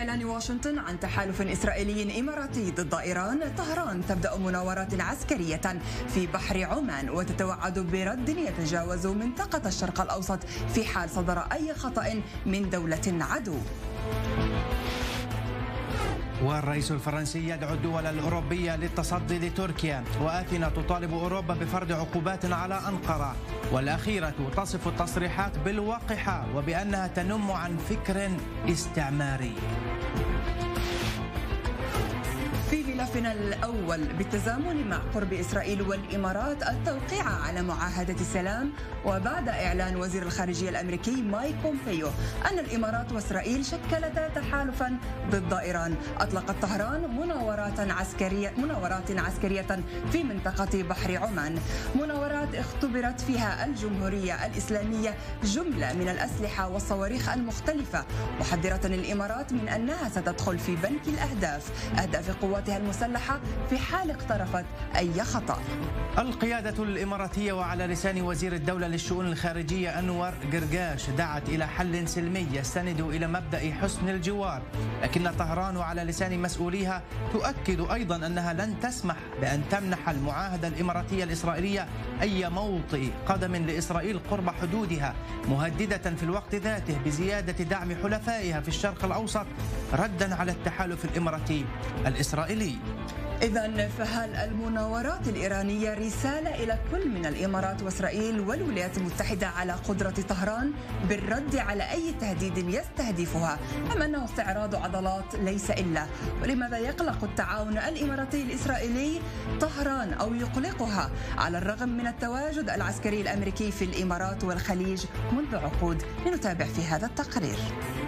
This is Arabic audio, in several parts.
إعلان واشنطن عن تحالف إسرائيلي إماراتي ضد إيران، طهران تبدأ مناورات عسكرية في بحر عمان وتتوعد برد يتجاوز منطقة الشرق الأوسط في حال صدر أي خطأ من دولة عدو. والرئيس الفرنسي يدعو الدول الأوروبية للتصدي لتركيا، وآثينا تطالب أوروبا بفرض عقوبات على أنقرة، والأخيرة تصف التصريحات بالوقحة وبأنها تنم عن فكر استعماري. في ملفنا الأول، بالتزامن مع قرب إسرائيل والإمارات التوقيع على معاهدة السلام، وبعد إعلان وزير الخارجية الأمريكي مايك بومبيو أن الإمارات وإسرائيل شكلتا تحالفا ضد إيران، أطلقت طهران مناورات عسكرية في منطقة بحر عمان، مناورات اختبرت فيها الجمهورية الإسلامية جملة من الأسلحة والصواريخ المختلفة، محذرة الإمارات من أنها ستدخل في بنك أهداف قواتها المسلحة في حال اقترفت أي خطأ. القيادة الإماراتية وعلى لسان وزير الدولة للشؤون الخارجية أنور قرقاش دعت إلى حل سلمي يستند إلى مبدأ حسن الجوار، لكن طهران وعلى لسان مسؤوليها تؤكد أيضا أنها لن تسمح بأن تمنح المعاهدة الإماراتية الإسرائيلية أي موطئ قدم لإسرائيل قرب حدودها، مهددة في الوقت ذاته بزيادة دعم حلفائها في الشرق الأوسط ردا على التحالف الإماراتي الإسرائيلي. إذن فهل المناورات الإيرانية رسالة إلى كل من الإمارات وإسرائيل والولايات المتحدة على قدرة طهران بالرد على أي تهديد يستهدفها، أم أنه استعراض عضلات ليس إلا؟ ولماذا يقلق التعاون الإماراتي الإسرائيلي طهران أو يقلقها على الرغم من التواجد العسكري الأمريكي في الإمارات والخليج منذ عقود؟ لنتابع في هذا التقرير.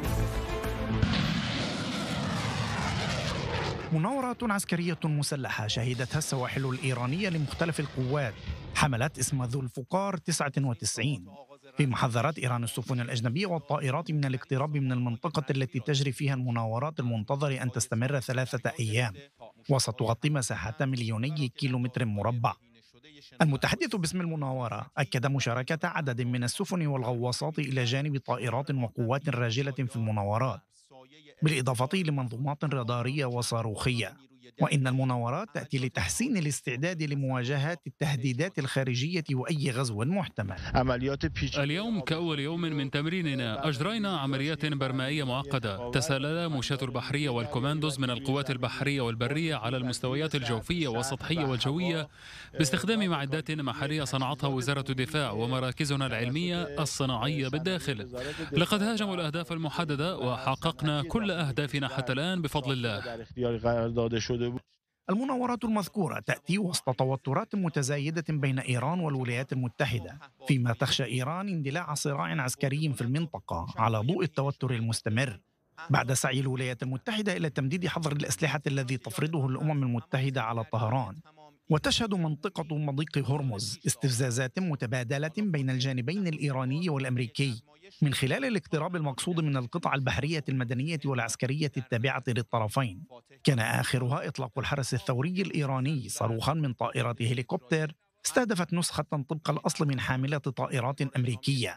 مناورات عسكرية مسلحة شهدتها السواحل الإيرانية لمختلف القوات حملت اسم ذو الفقار 99 في محذرات إيران السفن الأجنبية والطائرات من الاقتراب من المنطقة التي تجري فيها المناورات المنتظر أن تستمر 3 أيام وستغطي مساحة 2,000,000 كيلومتر مربع. المتحدث باسم المناورة أكد مشاركة عدد من السفن والغواصات إلى جانب طائرات وقوات راجلة في المناورات، بالإضافة لمنظومات رادارية وصاروخية، وإن المناورات تأتي لتحسين الاستعداد لمواجهة التهديدات الخارجية وأي غزو محتمل. اليوم كأول يوم من تمريننا أجرينا عمليات برمائية معقدة، تسلل موشاة البحرية والكوماندوز من القوات البحرية والبرية على المستويات الجوفية والسطحية والجوية باستخدام معدات محلية صنعتها وزارة الدفاع ومراكزنا العلمية الصناعية بالداخل. لقد هاجموا الأهداف المحددة وحققنا كل أهدافنا حتى الآن بفضل الله. المناورات المذكورة تأتي وسط توترات متزايدة بين إيران والولايات المتحدة، فيما تخشى إيران اندلاع صراع عسكري في المنطقة على ضوء التوتر المستمر، بعد سعي الولايات المتحدة إلى تمديد حظر الأسلحة الذي تفرضه الأمم المتحدة على طهران. وتشهد منطقة مضيق هرمز استفزازات متبادلة بين الجانبين الإيراني والأمريكي من خلال الاقتراب المقصود من القطع البحرية المدنية والعسكرية التابعة للطرفين. كان آخرها إطلاق الحرس الثوري الإيراني صاروخا من طائرة هليكوبتر استهدفت نسخة طبق الأصل من حاملة طائرات أمريكية.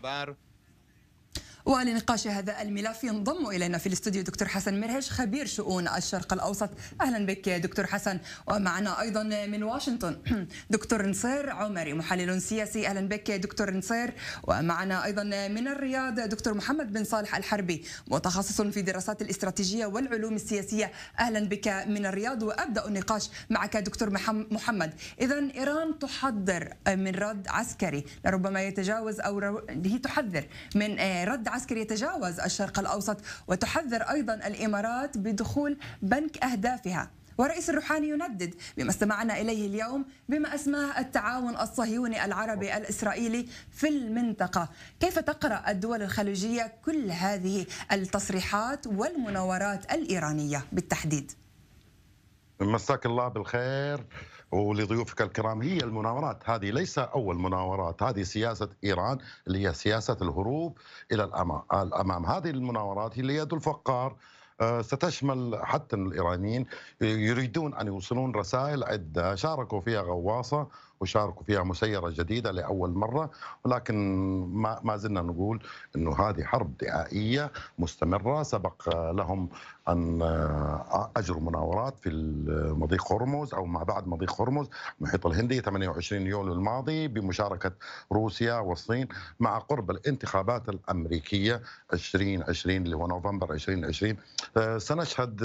ولنقاش هذا الملف ينضم إلينا في الاستوديو دكتور حسن مرهش، خبير شؤون الشرق الأوسط. أهلا بك دكتور حسن. ومعنا أيضا من واشنطن دكتور نصير عمري، محلل سياسي. أهلا بك دكتور نصير. ومعنا أيضا من الرياض دكتور محمد بن صالح الحربي، متخصص في دراسات الاستراتيجية والعلوم السياسية. أهلا بك من الرياض. وأبدأ النقاش معك دكتور محمد. إذن إيران تحضر من رد عسكري لربما يتجاوز، أو هي تحذر من رد عسكري يتجاوز الشرق الأوسط، وتحذر أيضا الإمارات بدخول بنك أهدافها، ورئيس الروحاني يندد بما استمعنا إليه اليوم بما أسماه التعاون الصهيوني العربي الإسرائيلي في المنطقة. كيف تقرأ الدول الخليجية كل هذه التصريحات والمناورات الإيرانية بالتحديد؟ مساك الله بالخير ولضيوفك الكرام. هي المناورات هذه ليس أول مناورات، هذه سياسة إيران اللي هي سياسة الهروب إلى الأمام. هذه المناورات اللي يد الفقار ستشمل حتى الإيرانيين يريدون أن يوصلون رسائل عدة شاركوا فيها غواصة وشاركوا فيها مسيرة جديدة لأول مرة، ولكن ما زلنا نقول أنه هذه حرب دعائية مستمرة. سبق لهم أن أجروا مناورات في مضيق هرمز أو ما بعد مضيق هرمز المحيط الهندي 28 يوليو الماضي بمشاركة روسيا والصين مع قرب الانتخابات الأمريكية 2020 اللي هو نوفمبر 2020. سنشهد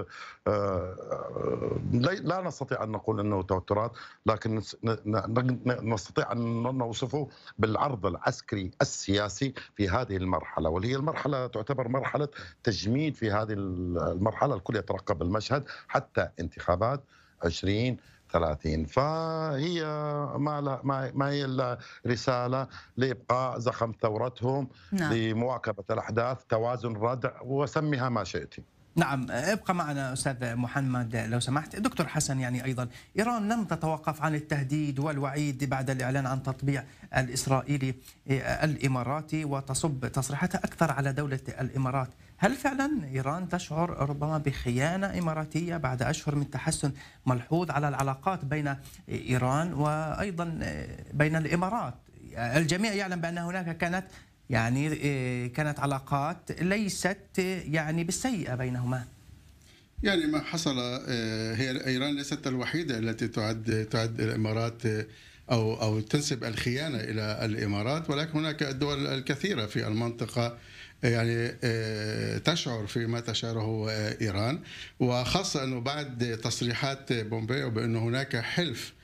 لا نستطيع أن نقول أنه توترات، لكن نستطيع أن نوصفه بالعرض العسكري السياسي في هذه المرحلة، واللي هي المرحلة تعتبر مرحلة تجميد. في هذه المرحلة الكل يترقب المشهد حتى انتخابات 2030. فهي ما هي إلا رسالة لإبقاء زخم ثورتهم، لمواكبة الأحداث، توازن ردع، وسميها ما شئت. نعم، ابقى معنا أستاذ محمد لو سمحت. دكتور حسن، يعني أيضا إيران لم تتوقف عن التهديد والوعيد بعد الإعلان عن تطبيع الإسرائيلي الإماراتي، وتصب تصريحاتها أكثر على دولة الإمارات. هل فعلا إيران تشعر ربما بخيانة إماراتية بعد أشهر من تحسن ملحوظ على العلاقات بين إيران وأيضا بين الإمارات؟ الجميع يعلم بأن هناك كانت علاقات ليست يعني بالسيئة بينهما. يعني ما حصل، هي إيران ليست الوحيدة التي تعد الإمارات أو تنسب الخيانة إلى الإمارات، ولكن هناك الدول الكثيرة في المنطقة يعني تشعر فيما تشعره إيران، وخاصة أنه بعد تصريحات بومبيو بأن هناك حلف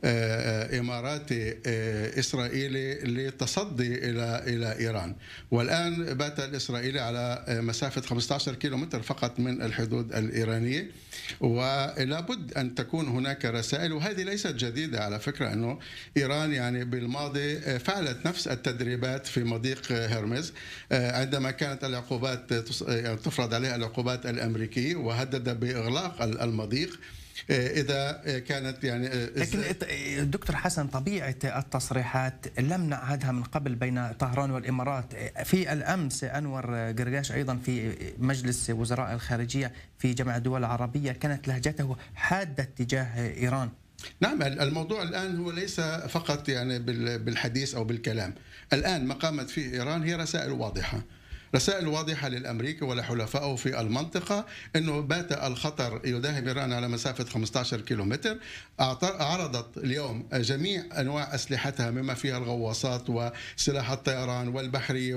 إماراتي إسرائيلي للتصدي إلى إيران، والآن بات الإسرائيلي على مسافة 15 كيلومتر فقط من الحدود الإيرانية، ولا بد أن تكون هناك رسائل. وهذه ليست جديدة على فكرة، أنه إيران يعني بالماضي فعلت نفس التدريبات في مضيق هرمز عندما كانت العقوبات تفرض عليها العقوبات الأمريكية، وهدد بإغلاق المضيق إذا كانت يعني. لكن دكتور حسن، طبيعة التصريحات لم نعهدها من قبل بين طهران والإمارات. في الأمس أنور قرقاش أيضا في مجلس وزراء الخارجية في جامعة الدول العربية كانت لهجته حادة تجاه إيران. نعم، الموضوع الآن هو ليس فقط يعني بالحديث أو بالكلام. الآن ما قامت فيه إيران هي رسائل واضحة للأمريكي ولحلفائه في المنطقة أنه بات الخطر يداهم إيران على مسافة 15 كيلومتر. عرضت اليوم جميع أنواع أسلحتها مما فيها الغواصات وسلاح الطيران والبحرية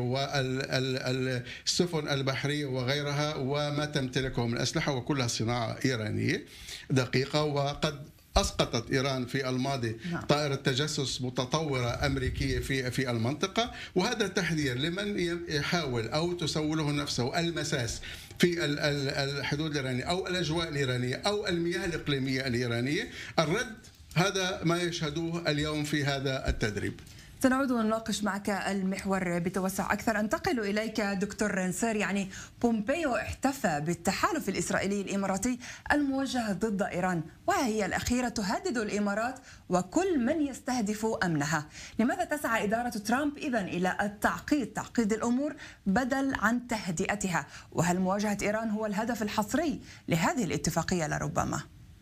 والسفن البحرية وغيرها، وما تمتلكه من أسلحة، وكلها صناعة إيرانية دقيقة. وقد أسقطت إيران في الماضي طائرة تجسس متطورة أمريكية في المنطقة، وهذا تحذير لمن يحاول أو تسوله نفسه المساس في الحدود الإيرانية أو الأجواء الإيرانية أو المياه الإقليمية الإيرانية. الرد هذا ما يشهدوه اليوم في هذا التدريب. سنعود ونناقش معك المحور بتوسع أكثر. أنتقل إليك دكتور نصير. يعني بومبيو احتفى بالتحالف الإسرائيلي الإماراتي الموجه ضد إيران، وهي الأخيرة تهدد الإمارات وكل من يستهدف أمنها. لماذا تسعى إدارة ترامب إذن إلى تعقيد الأمور بدل عن تهدئتها؟ وهل مواجهة إيران هو الهدف الحصري لهذه الاتفاقية لربما؟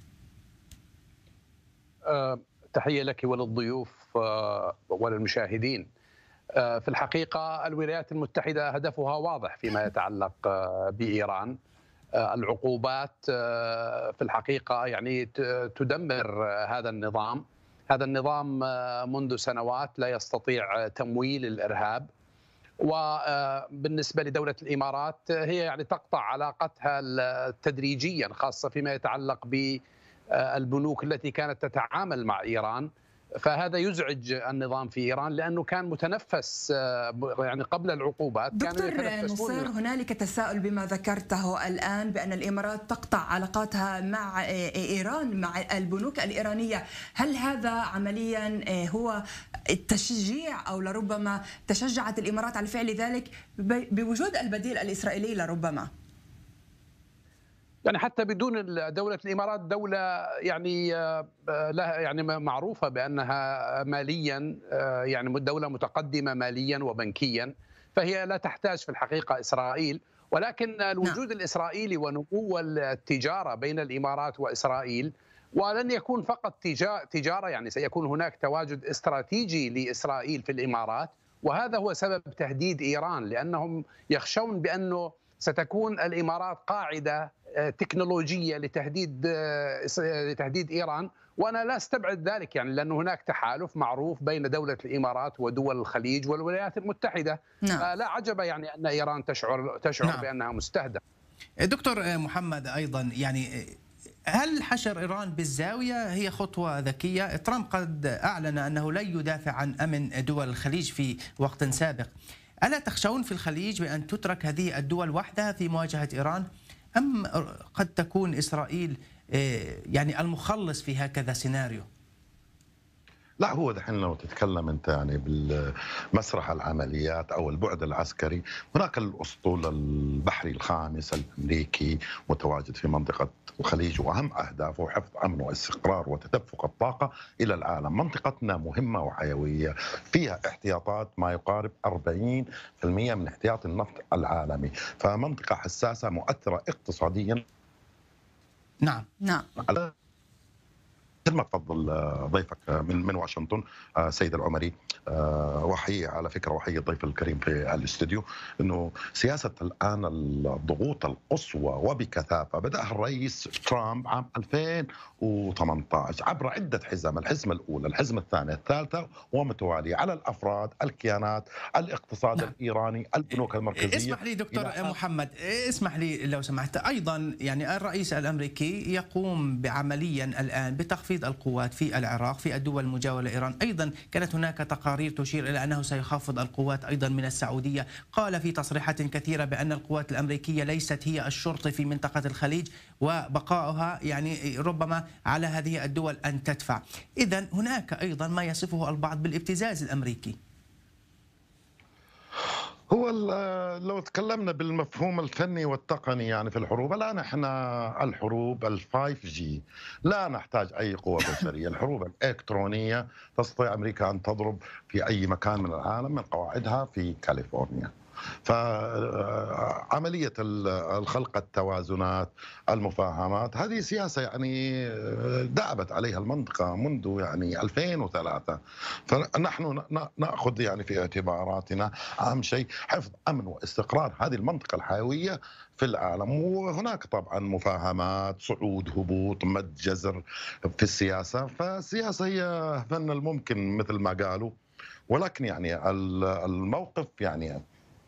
تحية لك وللضيوف وللمشاهدين. في الحقيقة الولايات المتحدة هدفها واضح فيما يتعلق بإيران. العقوبات في الحقيقة يعني تدمر هذا النظام منذ سنوات لا يستطيع تمويل الإرهاب. وبالنسبة لدولة الإمارات هي يعني تقطع علاقتها تدريجيا، خاصة فيما يتعلق بالبنوك التي كانت تتعامل مع إيران. فهذا يزعج النظام في إيران لأنه كان متنفس يعني قبل العقوبات. دكتور نصير، هنالك تساؤل بما ذكرته الآن بأن الإمارات تقطع علاقاتها مع إيران، مع البنوك الإيرانية. هل هذا عمليا هو التشجيع أو لربما تشجعت الإمارات على فعل ذلك بوجود البديل الإسرائيلي لربما؟ يعني حتى بدون دولة الإمارات، دولة يعني لها يعني معروفة بأنها ماليا يعني دولة متقدمة ماليا وبنكيا، فهي لا تحتاج في الحقيقة إسرائيل. ولكن الوجود الإسرائيلي ونمو التجارة بين الإمارات وإسرائيل ولن يكون فقط تجارة، يعني سيكون هناك تواجد استراتيجي لإسرائيل في الإمارات، وهذا هو سبب تهديد إيران، لأنهم يخشون بأنه ستكون الإمارات قاعدة تكنولوجية لتهديد إيران. وأنا لا استبعد ذلك، يعني لأن هناك تحالف معروف بين دولة الإمارات ودول الخليج والولايات المتحدة. نعم. لا عجب يعني أن إيران تشعر نعم. بأنها مستهدفة. دكتور محمد، أيضا يعني هل حشر إيران بالزاوية هي خطوة ذكية؟ ترامب قد أعلن أنه لن يدافع عن أمن دول الخليج في وقت سابق. ألا تخشون في الخليج بأن تترك هذه الدول وحدها في مواجهة إيران، أم قد تكون إسرائيل يعني المخلص في هكذا سيناريو؟ لا، هو دحين لو تتكلم انت يعني بالمسرح العمليات او البعد العسكري، هناك الاسطول البحري الخامس الامريكي متواجد في منطقه الخليج، واهم اهدافه حفظ امن واستقرار وتدفق الطاقه الى العالم. منطقتنا مهمه وحيويه، فيها احتياطات ما يقارب 40% من احتياط النفط العالمي، فمنطقه حساسه مؤثره اقتصاديا. نعم. مثل ما تفضل ضيفك من واشنطن سيد العمري، وحيي على فكره، وحيي الضيف الكريم في الاستوديو، انه سياسه الان الضغوط القصوى وبكثافه بداها الرئيس ترامب عام 2018 عبر عده حزم، الحزمه الاولى، الحزمه الثانيه، الثالثه ومتواليه على الافراد، الكيانات، الاقتصاد الايراني، البنوك المركزيه. اسمح لي دكتور محمد، اسمح لي لو سمحت، ايضا يعني الرئيس الامريكي يقوم بعمليا الان بتخفيض القوات في العراق في الدول المجاورة لإيران. أيضا كانت هناك تقارير تشير إلى أنه سيخفض القوات أيضا من السعودية. قال في تصريحات كثيرة بأن القوات الأمريكية ليست هي الشرطة في منطقة الخليج، وبقائها يعني ربما على هذه الدول أن تدفع. إذن هناك أيضا ما يصفه البعض بالابتزاز الأمريكي. هو لو تكلمنا بالمفهوم الفني والتقني يعني في الحروب، الآن احنا الحروب ال5G لا نحتاج أي قوة بشرية. الحروب الإلكترونية تستطيع أمريكا أن تضرب في أي مكان من العالم من قواعدها في كاليفورنيا. فعملية الخلق، التوازنات، المفاهمات، هذه سياسة يعني دأبت عليها المنطقة منذ يعني 2003. فنحن نأخذ يعني في اعتباراتنا أهم شيء حفظ أمن واستقرار هذه المنطقة الحيوية في العالم. وهناك طبعا مفاهمات، صعود، هبوط، مد، جزر في السياسة. فالسياسة هي فن الممكن مثل ما قالوا، ولكن يعني الموقف يعني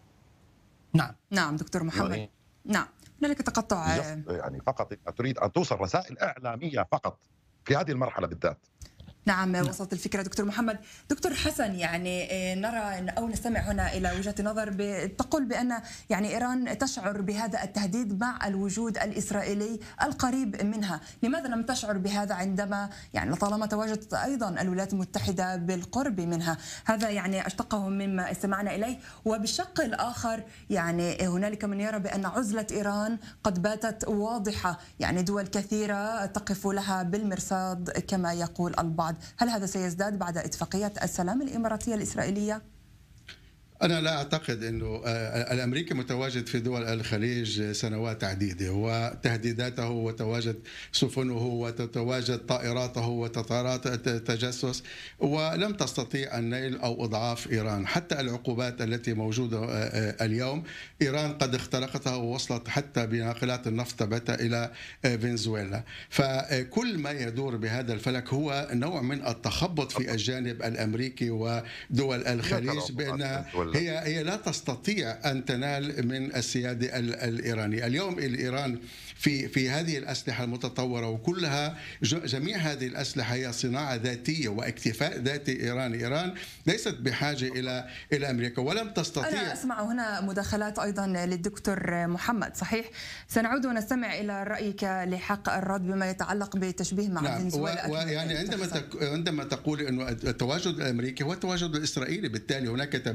نعم دكتور محمد. نعم، هنالك تقطع يعني فقط تريد أن توصل رسائل إعلامية فقط في هذه المرحلة بالذات. نعم، وصلت الفكرة دكتور محمد. دكتور حسن، يعني نرى أو نستمع هنا إلى وجهة نظر تقول بأن يعني إيران تشعر بهذا التهديد مع الوجود الإسرائيلي القريب منها. لماذا لم تشعر بهذا عندما يعني طالما تواجدت أيضا الولايات المتحدة بالقرب منها؟ هذا يعني أشتقه مما استمعنا إليه. وبالشق الآخر يعني هنالك من يرى بأن عزلة إيران قد باتت واضحة، يعني دول كثيرة تقف لها بالمرصاد كما يقول البعض. هل هذا سيزداد بعد اتفاقية السلام الإماراتية الإسرائيلية؟ أنا لا أعتقد أنه الأمريكي متواجد في دول الخليج سنوات عديدة، وتهديداته وتواجد سفنه وتتواجد طائراته وتطارات التجسس، ولم تستطيع النيل أو إضعاف إيران. حتى العقوبات التي موجودة اليوم إيران قد اخترقتها ووصلت حتى بناقلات النفط تبعتها إلى فنزويلا. فكل ما يدور بهذا الفلك هو نوع من التخبط في الجانب الأمريكي ودول الخليج، بأنها هي لا تستطيع أن تنال من السيادة الإيرانية. اليوم الإيران في هذه الأسلحة المتطورة، وكلها جميع هذه الأسلحة هي صناعة ذاتية واكتفاء ذاتي إيراني. إيران ليست بحاجة إلى أمريكا ولم تستطيع. أنا أسمع هنا مداخلات أيضا للدكتور محمد. صحيح، سنعود ونستمع إلى رأيك لحق الرد بما يتعلق بالتشبيه مع فنزويلا. ويعني عندما تقول أنه التواجد الأمريكي هو التواجد الإسرائيلي، بالتالي هناك تبادل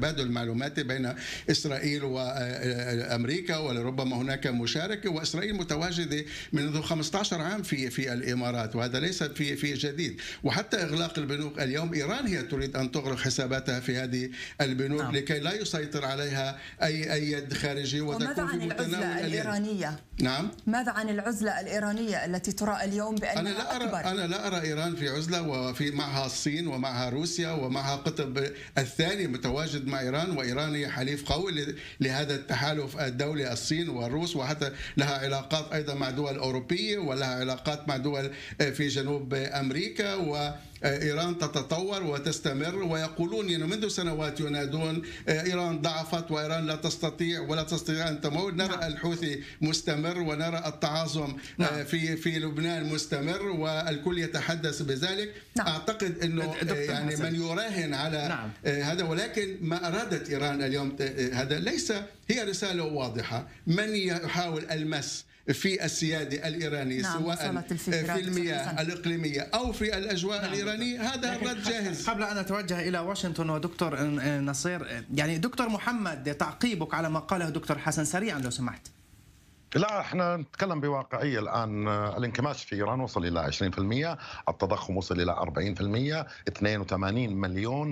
معلوماتي بين إسرائيل وأمريكا، ولربما هناك مشاركة، وإسرائيل متواجدة منذ 15 عام في الإمارات، وهذا ليس في جديد. وحتى إغلاق البنوك اليوم، إيران هي تريد أن تغلق حساباتها في هذه البنوك لكي لا يسيطر عليها أي يد خارجي وماذا عن العزلة الإيرانية؟ نعم، ماذا عن العزلة الإيرانية التي ترى اليوم بأنها أكبر؟ أنا لا أرى إيران في عزلة، وفي معها الصين ومعها روسيا ومعها قطب الثاني متواجد مع إيران، وإيران هي حليف قوي لهذا التحالف الدولي، الصين والروس، وحتى لها علاقات أيضا مع دول أوروبية، ولها علاقات مع دول في جنوب أمريكا. وإيران تتطور وتستمر، ويقولون إنه منذ سنوات ينادون إيران ضعفت وإيران لا تستطيع ولا تستطيع أن تموت. نرى الحوثي مستمر، ونرى التعاظم في لبنان مستمر، والكل يتحدث بذلك. أعتقد أنه يعني من يراهن على هذا، ولكن ما أرادت إيران اليوم هذا ليس، هي رسالة واضحة. من يحاول المس في السيادة الإيرانية سواء في المياه الإقليمية أو في الأجواء الإيرانية، هذا الرد جاهز. قبل أن أتوجه إلى واشنطن ودكتور نصير، يعني دكتور محمد، تعقيبك على ما قاله دكتور حسن سريعا لو سمحت. لا، احنا نتكلم بواقعية الآن. الانكماش في إيران وصل إلى 20%، التضخم وصل إلى 40%، 82 مليون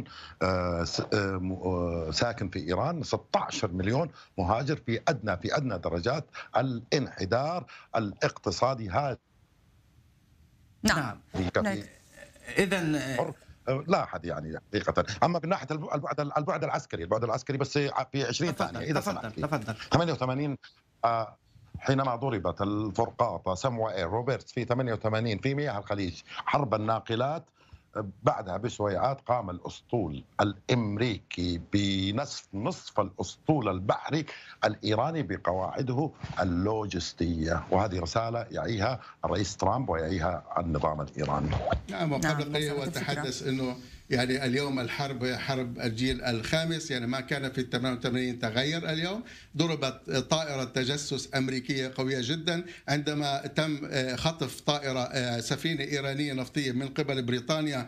ساكن في إيران، 16 مليون مهاجر، في أدنى درجات الانحدار الاقتصادي هذا. نعم. إذا لا أحد يعني حقيقة. أما من ناحية البعد العسكري بس في 20 ثانية إذا تفضل. 88 حينما ضربت الفرقاطة سموئيل روبرتس في 88 في مياه الخليج حرب الناقلات، بعدها بشويعات قام الأسطول الأمريكي بنصف الأسطول البحري الإيراني بقواعده اللوجستية، وهذه رسالة يعيها الرئيس ترامب ويعيها النظام الإيراني. نعم، وقبل قليل هو تحدث أنه يعني اليوم الحرب حرب الجيل الخامس، يعني ما كان في 88 تغير اليوم. ضربت طائرة تجسس أمريكية قوية جدا عندما تم خطف طائرة سفينة إيرانية نفطية من قبل بريطانيا.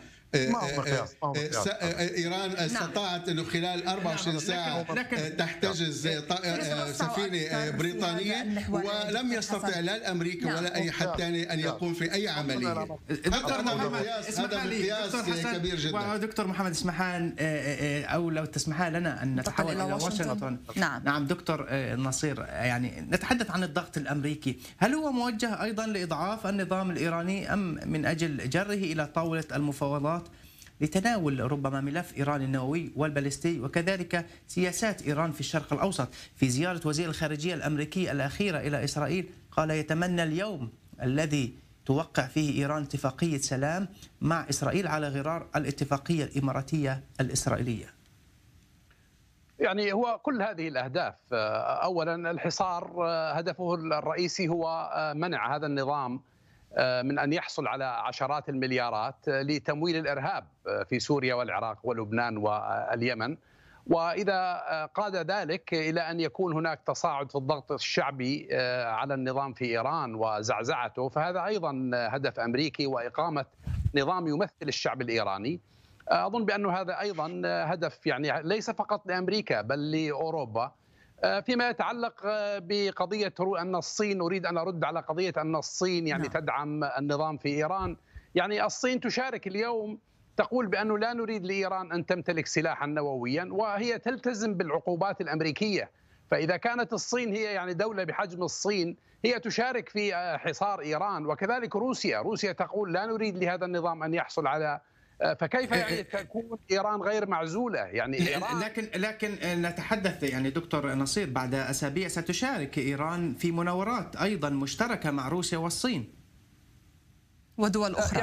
إيران استطاعت أنه خلال 24 ساعة تحتجز سفينة بريطانية، ولم يستطع لا الأمريكي ولا أي حد ثاني أن يقوم في أي عملية. هذا مقياس كبير جدا. دكتور محمد، اسمحان أو لو تسمحان لنا أن نتحول إلى واشنطن. نعم دكتور نصير، يعني نتحدث عن الضغط الأمريكي، هل هو موجه أيضا لإضعاف النظام الإيراني أم من أجل جره إلى طاولة المفاوضات لتناول ربما ملف إيران النووي والبالستي، وكذلك سياسات إيران في الشرق الأوسط؟ في زيارة وزير الخارجية الأمريكي الأخيرة إلى إسرائيل قال يتمنى اليوم الذي توقع فيه إيران اتفاقية سلام مع إسرائيل على غرار الاتفاقية الإماراتية الإسرائيلية. يعني هو كل هذه الأهداف، أولا الحصار هدفه الرئيسي هو منع هذا النظام من أن يحصل على عشرات المليارات لتمويل الإرهاب في سوريا والعراق ولبنان واليمن، وإذا قاد ذلك إلى أن يكون هناك تصاعد في الضغط الشعبي على النظام في إيران وزعزعته، فهذا أيضا هدف أمريكي، وإقامة نظام يمثل الشعب الإيراني. أظن بأنه هذا أيضا هدف يعني ليس فقط لأمريكا بل لأوروبا. فيما يتعلق بقضية أن الصين، أريد أن أرد على قضية أن الصين يعني تدعم النظام في إيران. يعني الصين تشارك اليوم، تقول بأنه لا نريد لإيران أن تمتلك سلاحا نوويا، وهي تلتزم بالعقوبات الأمريكية. فإذا كانت الصين هي يعني دولة بحجم الصين هي تشارك في حصار إيران، وكذلك روسيا تقول لا نريد لهذا النظام أن يحصل على، فكيف يعني تكون إيران غير معزولة؟ يعني لكن نتحدث يعني دكتور نصير، بعد أسابيع ستشارك إيران في مناورات أيضا مشتركة مع روسيا والصين ودول أخرى.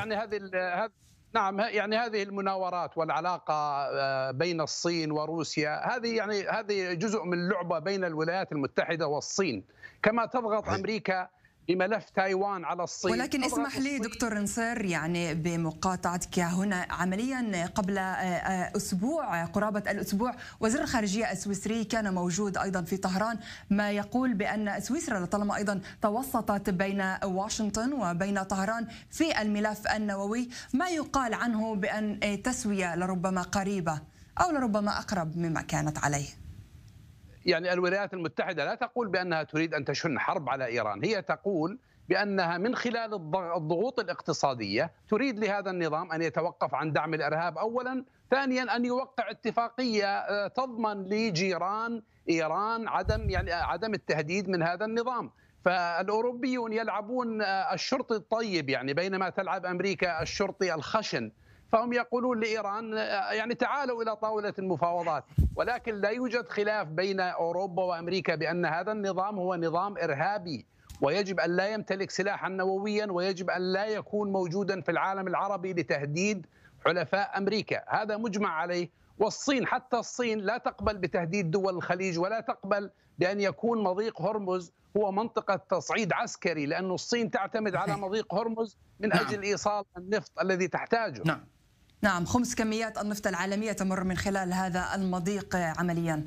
يعني يعني هذه المناورات والعلاقة بين الصين وروسيا هذه جزء من لعبة بين الولايات المتحدة والصين، كما تضغط أمريكا بملف تايوان على الصين. ولكن اسمح لي دكتور نصير يعني بمقاطعتك هنا، عمليا قبل أسبوع، قرابة الأسبوع، وزير الخارجية السويسري كان موجود أيضا في طهران، ما يقول بأن سويسرا لطالما أيضا توسطت بين واشنطن وبين طهران في الملف النووي، ما يقال عنه بأن تسوية لربما قريبة أو لربما أقرب مما كانت عليه؟ يعني الولايات المتحدة لا تقول بأنها تريد أن تشن حرب على إيران، هي تقول بأنها من خلال الضغوط الاقتصادية تريد لهذا النظام أن يتوقف عن دعم الإرهاب أولا، ثانيا أن يوقع اتفاقية تضمن لجيران إيران عدم التهديد من هذا النظام. فالأوروبيون يلعبون الشرطي الطيب يعني بينما تلعب أمريكا الشرطي الخشن، فهم يقولون لإيران يعني تعالوا إلى طاولة المفاوضات، ولكن لا يوجد خلاف بين أوروبا وأمريكا بأن هذا النظام هو نظام إرهابي، ويجب أن لا يمتلك سلاحا نوويا، ويجب أن لا يكون موجودا في العالم العربي لتهديد حلفاء أمريكا، هذا مجمع عليه. والصين، حتى الصين لا تقبل بتهديد دول الخليج، ولا تقبل بأن يكون مضيق هرمز هو منطقة تصعيد عسكري، لأن الصين تعتمد على مضيق هرمز من أجل إيصال النفط الذي تحتاجه. نعم، خمس كميات النفط العالمية تمر من خلال هذا المضيق عمليا.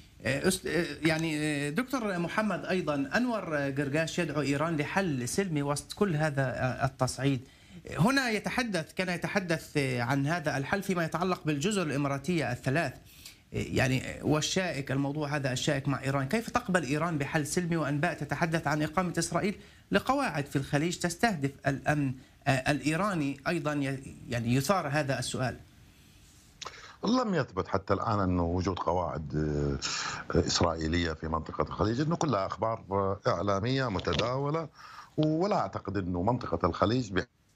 يعني دكتور محمد، أيضا أنور قرقاش يدعو إيران لحل سلمي وسط كل هذا التصعيد. هنا كان يتحدث عن هذا الحل فيما يتعلق بالجزر الإماراتية الثلاث، يعني والشائك الموضوع هذا الشائك مع إيران. كيف تقبل إيران بحل سلمي وأنباء تتحدث عن إقامة إسرائيل لقواعد في الخليج تستهدف الأمن الإيراني؟ أيضا يعني يثار هذا السؤال. لم يثبت حتى الآن أنه وجود قواعد إسرائيلية في منطقة الخليج، أنه كلها أخبار إعلامية متداولة، ولا أعتقد أنه منطقة الخليج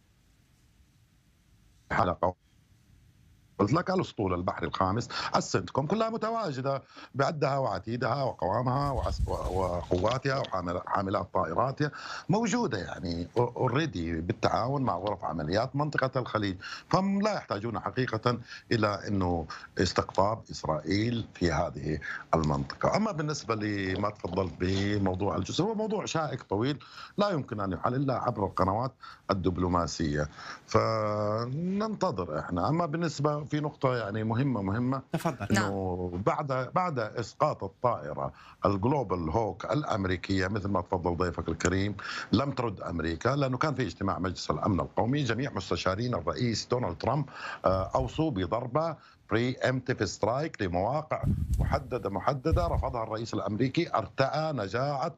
بحلقة. قلت لك الأسطول البحري الخامس السنتكم كلها متواجدة بعدها وعتيدها وقوامها وقواتها وحاملات طائراتها موجودة يعني اوريدي بالتعاون مع غرف عمليات منطقة الخليج، فهم لا يحتاجون حقيقة إلى أنه استقطاب إسرائيل في هذه المنطقة. أما بالنسبة لما تفضلت بموضوع الجزر، هو موضوع شائك طويل لا يمكن أن يحل إلا عبر القنوات الدبلوماسية، فننتظر إحنا. أما بالنسبة في نقطة يعني مهمة تفضل. إنه بعد إسقاط الطائرة الجلوبال هوك الأمريكية مثل ما تفضل ضيفك الكريم، لم ترد أمريكا، لأنه كان في اجتماع مجلس الأمن القومي، جميع مستشارين الرئيس دونالد ترامب أوصوا بضربة بري امتيف سترايك لمواقع محددة رفضها الرئيس الأمريكي، ارتأى نجاعة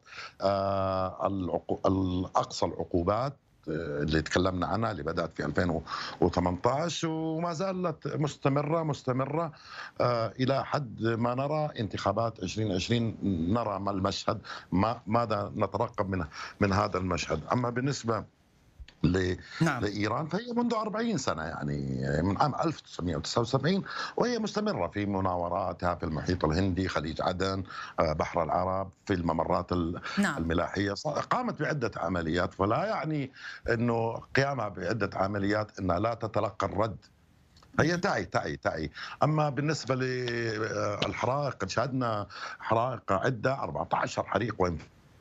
الأقصى العقوبات اللي تكلمنا عنها اللي بدأت في 2018 وما زالت مستمرة إلى حد ما نرى انتخابات 2020، نرى ما المشهد، ماذا نترقب من هذا المشهد. أما بالنسبة لإيران فهي منذ 40 سنة، يعني من عام 1979 وهي مستمرة في مناوراتها في المحيط الهندي، خليج عدن، بحر العرب، في الممرات الملاحية. قامت بعدة عمليات، فلا يعني أنه قيامها بعدة عمليات أنها لا تتلقى الرد، هي تعي. أما بالنسبة للحرائق قد شهدنا حرائق عدة، 14 حريق وين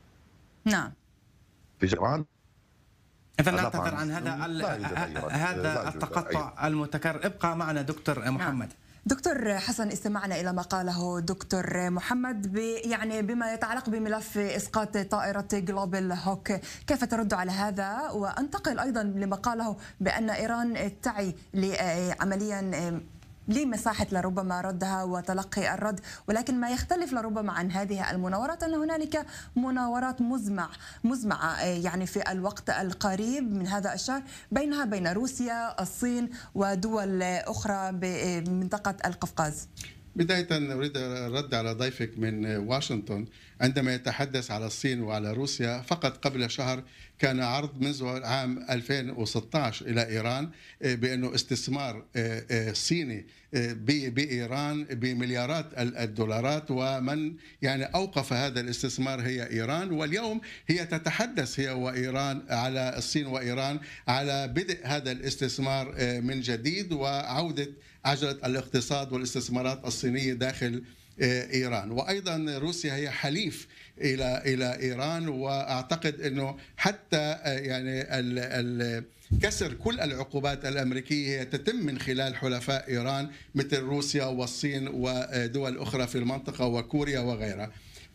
في إيران. إذا نعتذر عن هذا التقطع المتكرر. ابقى معنا دكتور محمد. دكتور حسن، استمعنا إلى ما قاله دكتور محمد يعني بما يتعلق بملف إسقاط طائرة جلوبال هوك، كيف ترد على هذا؟ وأنتقل أيضا لما قاله بأن إيران تعي عمليا لمساحة لربما ردها وتلقي الرد، ولكن ما يختلف لربما عن هذه المناورات أن هنالك مناورات مزمعة يعني في الوقت القريب من هذا الشهر بين روسيا، الصين ودول أخرى بمنطقة القفقاز. بداية أريد الرد على ضيفك من واشنطن عندما يتحدث على الصين وعلى روسيا. فقط قبل شهر كان عرض منذ عام 2016 إلى إيران بأنه استثمار صيني بإيران بمليارات الدولارات، ومن يعني أوقف هذا الاستثمار هي إيران. واليوم هي تتحدث هي وإيران على الصين وإيران على بدء هذا الاستثمار من جديد وعودة عجلة الاقتصاد والاستثمارات الصينية داخل إيران. وأيضا روسيا هي حليف إلى إيران، وأعتقد أنه حتى يعني كسر كل العقوبات الأمريكية هي تتم من خلال حلفاء إيران مثل روسيا والصين ودول أخرى في المنطقة وكوريا وغيرها.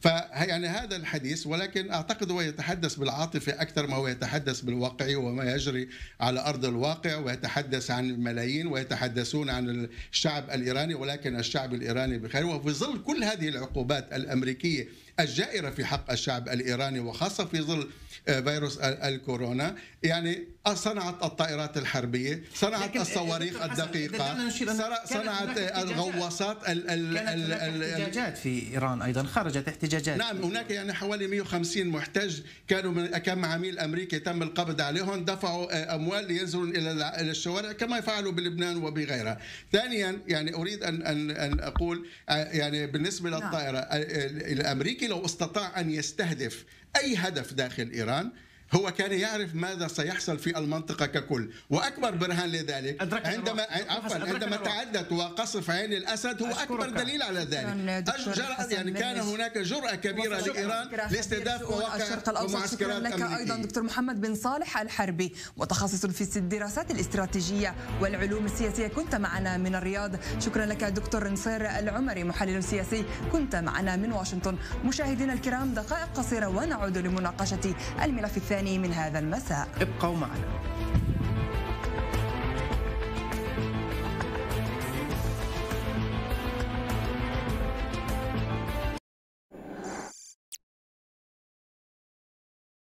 فيعني هذا الحديث، ولكن أعتقد هو يتحدث بالعاطفة أكثر ما هو يتحدث بالواقع وما يجري على أرض الواقع، ويتحدث عن الملايين ويتحدثون عن الشعب الإيراني، ولكن الشعب الإيراني بخير. وفي ظل كل هذه العقوبات الأمريكية الجائرة في حق الشعب الإيراني، وخاصة في ظل فيروس الكورونا، يعني صنعت الطائرات الحربية، صنعت الصواريخ الدقيقة، صنعت الغواصات. كانت احتجاجات في إيران أيضا، خرجت احتجاجات. نعم، هناك يعني حوالي 150 محتج كانوا كم عميل أمريكي تم القبض عليهم، دفعوا أموال لينزلوا إلى الشوارع كما فعلوا بلبنان وبغيرها. ثانيا يعني أريد أن أقول يعني بالنسبة للطائرة الأمريكي لو استطاع أن يستهدف أي هدف داخل إيران هو كان يعرف ماذا سيحصل في المنطقة ككل. وأكبر برهان لذلك عندما تعدت وقصف عين الأسد هو أكبر دليل على ذلك. يعني كان هناك جرأة كبيرة لإيران لاستهداف مواقع ومعسكرات لك أمريكية. أيضا دكتور محمد بن صالح الحربي، متخصص في الدراسات الاستراتيجية والعلوم السياسية، كنت معنا من الرياض. شكرا لك دكتور نصير العمري، محلل سياسي، كنت معنا من واشنطن. مشاهدينا الكرام، دقائق قصيرة ونعود لمناقشة الملف الثاني من هذا المساء. ابقوا معنا.